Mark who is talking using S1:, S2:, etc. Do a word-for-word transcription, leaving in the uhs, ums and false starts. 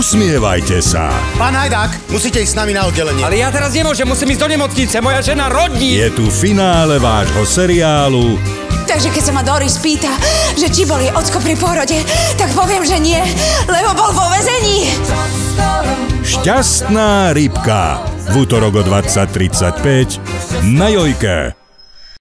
S1: Usmievajte sa.
S2: Pán Hajdák, musíte ísť s nami na oddelenie.
S3: Ale ja teraz nemôžem, musím ísť do nemocnice, moja žena rodí.
S1: Je tu finále vášho seriálu.
S4: Takže keď sa ma Doris pýta, že či bol jej ocko pri pôrode, tak poviem, že nie, lebo bol vo väzení.
S1: Šťastná rybka. V útorok o dvadsať tridsaťpäť na Jojke.